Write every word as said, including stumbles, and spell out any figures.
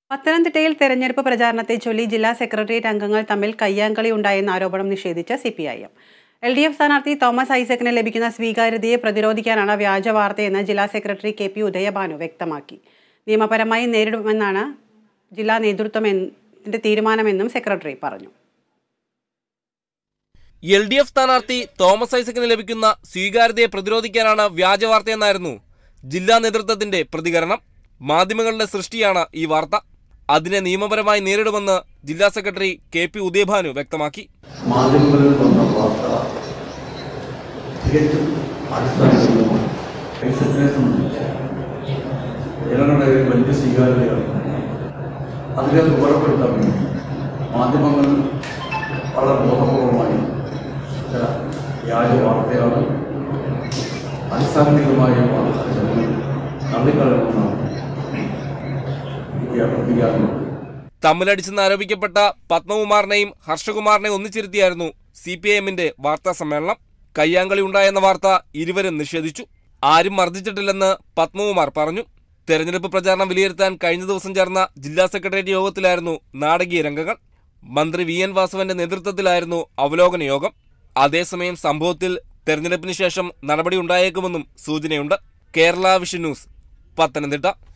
പത്തനംതിട്ടയിൽ തെരഞ്ഞെടുപ്പ് പ്രചാരണത്തെ ചൊല്ലി ജില്ലാ സെക്രട്ടേറിയറ്റ് അംഗങ്ങൾ തമ്മിൽ കയ്യാങ്കളി ഉണ്ടായെന്ന ആരോപണം നിഷേധിച്ച C P I M. L D F സ്ഥാനാർത്ഥി തോമസ് ഐസക്കിന് ലഭിക്കുന്ന സ്വീകാര്യതയെ പ്രതിരോധിക്കാനാണ് വ്യാജ വാർത്തയെന്ന് ജില്ലാ സെക്രട്ടറി കെ പി ഉദയഭാനു വ്യക്തമാക്കി. നിയമപരമായി നേരിടുമെന്നാണ് ജില്ലാ നേതൃത്വത്തിന്റെ തീരുമാനമെന്നും സെക്രട്ടറി പറഞ്ഞു. എൽ ഡി എഫ് സ്ഥാനാർത്ഥി തോമസ് ഐസക്കിന് ലഭിക്കുന്ന സ്വീകാര്യതയെ പ്രതിരോധിക്കാനാണ് വ്യാജ വാർത്തയെന്നായിരുന്നു ജില്ലാ നേതൃത്വത്തിന്റെ പ്രതികരണം. മാധ്യമങ്ങളുടെ സൃഷ്ടിയാണ് ഈ വാർത്ത. അതിനെ നിയമപരമായി നേരിടുമെന്ന് ജില്ലാ സെക്രട്ടറി കെ പി ഉദയഭാനു വ്യക്തമാക്കി. മാധ്യമങ്ങളിൽ വന്ന വാർത്ത തികച്ചും അടിസ്ഥാനപരമാണ്. ജനങ്ങളുടെ വലിയ സ്വീകാര്യതയാണ്. അതിനെ ഉപയോഗപ്പെടുത്താൻ വേണ്ടി മാധ്യമങ്ങൾ വളരെ ബോധപൂർവമായി ചില വ്യാജ വാർത്തയാണ്, അടിസ്ഥാനപരമായ വാർത്ത ജനങ്ങൾ തള്ളിക്കളയണമെന്നാണ് തമ്മിലടിച്ചെന്ന് ആരോപിക്കപ്പെട്ട പത്മകുമാറിനെയും ഹർഷകുമാറിനെയും ഒന്നിച്ചിരുത്തിയായിരുന്നു സി പി ഐ എമ്മിന്റെ വാർത്താ സമ്മേളനം. കയ്യാങ്കളി ഉണ്ടായെന്ന വാർത്ത ഇരുവരും നിഷേധിച്ചു. ആരും മർദ്ദിച്ചിട്ടില്ലെന്ന് പത്മകുമാർ പറഞ്ഞു. തെരഞ്ഞെടുപ്പ് പ്രചാരണം വിലയിരുത്താൻ കഴിഞ്ഞ ദിവസം ചേർന്ന ജില്ലാ സെക്രട്ടേറിയറ്റ് യോഗത്തിലായിരുന്നു നാടകീയ രംഗങ്ങൾ. മന്ത്രി വി എൻ വാസവന്റെ നേതൃത്വത്തിലായിരുന്നു അവലോകന യോഗം. അതേസമയം സംഭവത്തിൽ തെരഞ്ഞെടുപ്പിന് ശേഷം നടപടി ഉണ്ടായേക്കുമെന്നും സൂചനയുണ്ട്. Kerala vision news, Pathanamthitta.